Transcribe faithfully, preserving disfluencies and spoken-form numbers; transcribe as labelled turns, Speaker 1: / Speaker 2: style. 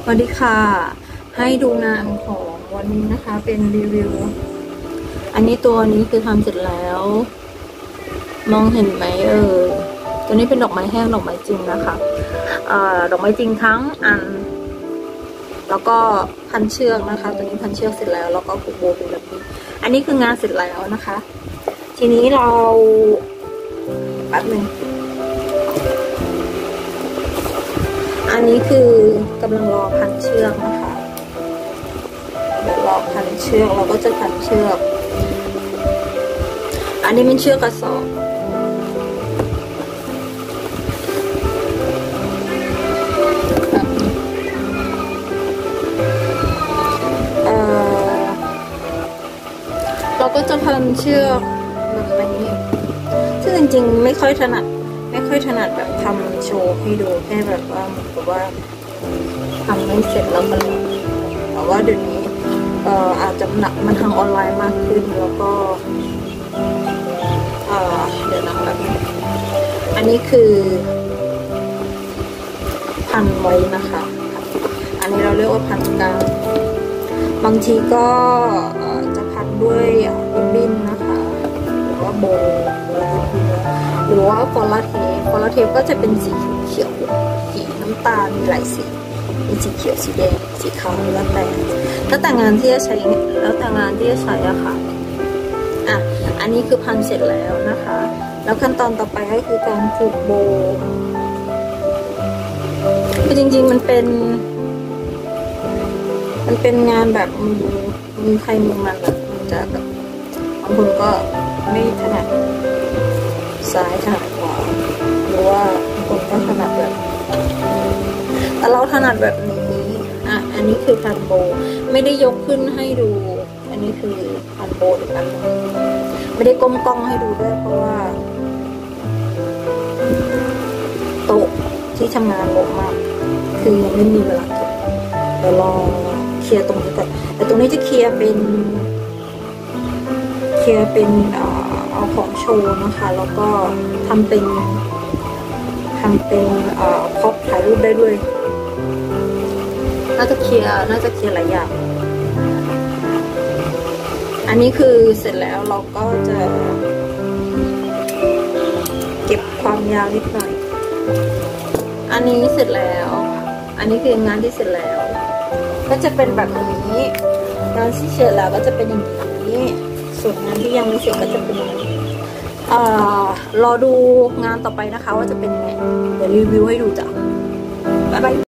Speaker 1: สวัสดีค่ะให้ดูงานของวันนี้นะคะเป็นรีวิวอันนี้ตัวนี้คือทำเสร็จแล้วมองเห็นไหมเออตัวนี้เป็นดอกไม้แห้งดอกไม้จริงนะคะอ่าดอกไม้จริงทั้งอันแล้วก็พันเชือกนะคะตัวนี้พันเชือกเสร็จแล้วแล้วก็ผูกโบเป็นแบบนี้อันนี้คืองานเสร็จแล้วนะคะ ทีนี้เราแป๊บหนึ่งอันนี้คือกำลังรอพันเชือกนะคะเดี๋ยวรอพันเชือกเราก็จะพันเชือกอันนี้เป็นเชือกกระสอบเอ่อเราก็จะพันเชือกแบบนี้ซึ่งจริงๆไม่ค่อยถนัดไม่ค่อยถนัดแบบทำโชว์ให้ดูแค่แบบว่าเหมือนกับว่าทำไม่เสร็จแล้วมันแต่ว่าเดี๋ยวนี้เอ่ออาจจะหนักมันทางออนไลน์มากขึ้นแล้วก็เอ่อเดี๋ยวนะแบบอันนี้คือพันไว้นะคะอันนี้เราเรียกว่าพันกลางบางทีก็จะพันด้วยริบบิ้นนะคะหรือว่าโบหรือว่าฟอลลาเทปฟอลลาเทปก็จะเป็นสีเขียวสีน้ำตาลมีหลายสีมีสีเขียวสีแดงสีขาวแล้วแต่แล้วแต่งานที่จะใช้แล้วแต่งานที่จะใช้อะค่ะอ่ะอันนี้คือพันเสร็จแล้วนะคะแล้วขั้นตอนต่อไปก็คือการผูกโบคือจริงๆมันเป็นมันเป็นงานแบบมือมือใครมือมันแบบมันจะแบบบางคนก็ไม่ถนัดซ้ายถนัดขวาหรือว่าบางคนก็ถนัดแบบแต่เราถนัดแบบนี้อ่ะอันนี้คือพันโบไม่ได้ยกขึ้นให้ดูอันนี้คือพันโบหรือพันไม่ได้ก้มกล้องให้ดูด้วยเพราะว่าโต๊ะที่ทำงานลงมากคือยังไม่มีเวลาเก็บเดี๋ยวรอเคลียร์ตรงนี้ก่อนแต่ตรงนี้จะเคลียร์เป็นเคลียร์เป็นเอาของโชว์นะคะแล้วก็ทำเป็นทำเป็นพร็อพถ่ายรูปได้ด้วยน่าจะเคลียร์น่าจะเคลียร์หลายอย่างอันนี้คือเสร็จแล้วเราก็จะเก็บความยาวนิดหน่อยอันนี้เสร็จแล้วอันนี้คืองานที่เสร็จแล้วก็จะเป็นแบบนี้งานที่เสร็จแล้วก็จะเป็นอย่างนี้ส่วนงานที่ยังไม่เสร็จก็จะเป็นอย่างนี้อ่ารอดูงานต่อไปนะคะว่าจะเป็นยังไงเดี๋ยวรีวิวให้ดูจ้ะบ๊ายบาย